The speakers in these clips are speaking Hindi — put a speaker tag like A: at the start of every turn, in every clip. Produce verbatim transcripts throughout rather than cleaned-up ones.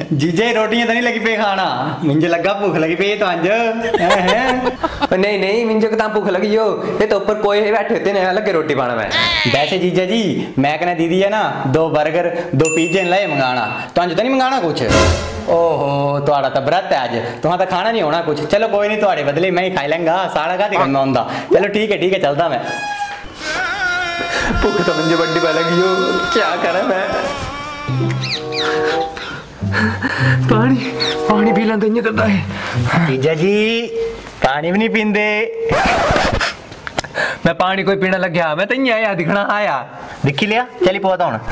A: जीजे रोटियां तो नहीं लगी पे खाना, मुझे लगा भूख लगी पे तो अंज
B: नहीं नहीं मिंजो को भूख लगी हो, ये तो ऊपर कोई बैठे होते नहीं लगे रोटी पाना में।
A: वैसे जीजा जी मैं कहना दीदी है ना दो बर्गर दो पिज्जे लाए मंगाना, तो अंज तो नहीं मंगाना कुछ। ओहो तुहाड़ा तो व्रत है अज, तुहां तो खाना नहीं होना कुछ। चलो कोई नहीं, तुहाड़े बदले मैं ही खाई लेंगा, साड़ा का करना होंदा। चलो ठीक है ठीक है चलता मैं।
B: भूख तो मुझे बड़ी पै लगी हो, क्या करा मैं। पानी पानी पी लेंदा इयां करदा है।
A: जीजा जी पानी भी नहीं पींदे।
B: मैं पानी कोई पीना लग गया, मैं तो इयां आया दिखना आया।
A: दिखी लिया चली पौधा हूं।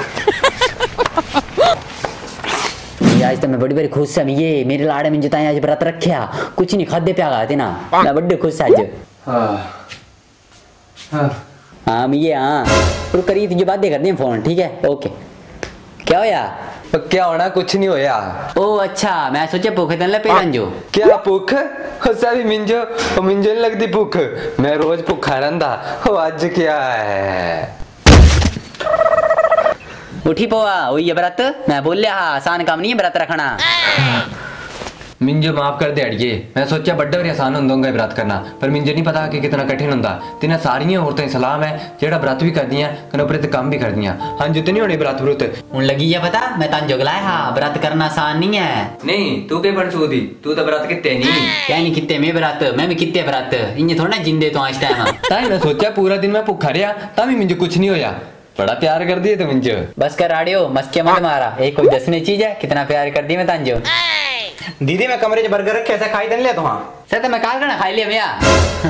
C: आज तो मैं बड़ी बड़ी खुश है, ये मेरे लाड़े में जिताए आज व्रत रखा, कुछ नहीं खादे प्या गाते ना, मैं बड़े खुश आज।
B: हाँ हाँ
C: हाँ ये हाँ और करी तुझे बातें कर दी फोन, ठीक है ओके। क्या होया?
B: तो क्या होना, कुछ नहीं होया।
C: ओ अच्छा मैं सोचा भूख तन ले पेरन जो।
B: क्या भूख उससे भी मिंजो मिंजो नहीं लगती भूख, मैं रोज भूखा रहंदा हो, आज क्या है।
C: उठी पोआ वही है व्रत, मैं बोल लिया आसान काम नहीं है व्रत रखना।
B: मिंजो माफ कर दे अड़िए, मैं सोचा बड्डा और आसान होंगे व्रत करना, पर मिंजो नहीं पता कि कितना कठिन होंदा। तिना सारियां औरतें सलाम है जेड़ा व्रत भी कर दियां कने ऊपर ते काम भी कर दियां। हां जितनी होने व्रत व्रत
C: हुन लगी है पता, मैं तां जोगलाया हां व्रत करना आसान नहीं है।
B: नहीं तू के बड़ चूदी, तू तो व्रत किते नहीं।
C: क्या नहीं किते मैं व्रत, मैं भी किते व्रत, इन्हें थोड़ा ना जिंदे तो आज टाइम।
B: ताई मैं सोचा पूरा दिन मैं भूखा रहा, तभी मिंजो कुछ नहीं होया। बड़ा प्यार कर दिए तो मिंजो।
C: बस कर आड़ियो मस्के मत मारा, एक कोई दसने चीज है कितना प्यार कर दी मैं तांजो।
A: दीदी मैं कमरे च बर्गर रखे ऐसा खाई दन लिया तुहां।
C: सर तो मैं काल करना खाई लिया भैया।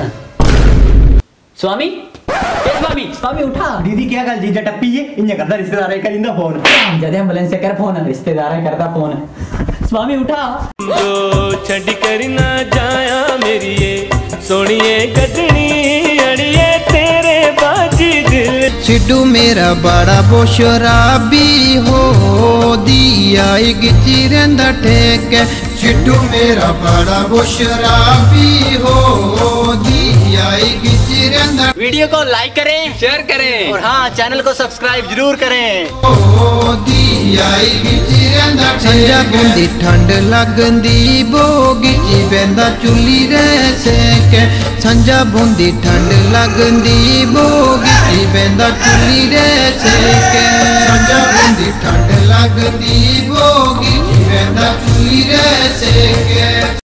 C: स्वामी ए स्वामी स्वामी उठा।
A: दीदी क्या गल जीजा टप्पी है इन्ने करदा रिश्तेदार है करिंदा फोन।
C: जदे एम्बुलेंस से कर फोन, रिश्तेदार है करदा फोन। स्वामी उठा।
D: जो छड़ कर ना जाया मेरी ये सोनिए गजनी अड़िए तेरे बाजी दिल।
E: सिड्डू मेरा बड़ा वो शराबी हो, दिया गिची रंदा ठेक। सिड्डू मेरा बड़ा वो शराबी हो, दिया गिची रंदा।
C: वीडियो को लाइक करें
B: शेयर करें
A: और हाँ चैनल को सब्सक्राइब जरूर करें।
E: ओ दिया गिची रंदा संजा बुंदी ठंड लगंदी बोगी जी बेंदा चुली रे सेके। संजा बुंदी ठंड लगंदी बोगी जी बेंदा चुली रे सेके। संजा बुंदी ठंड लगंदी बोगी जी बेंदा चुली रे सेके।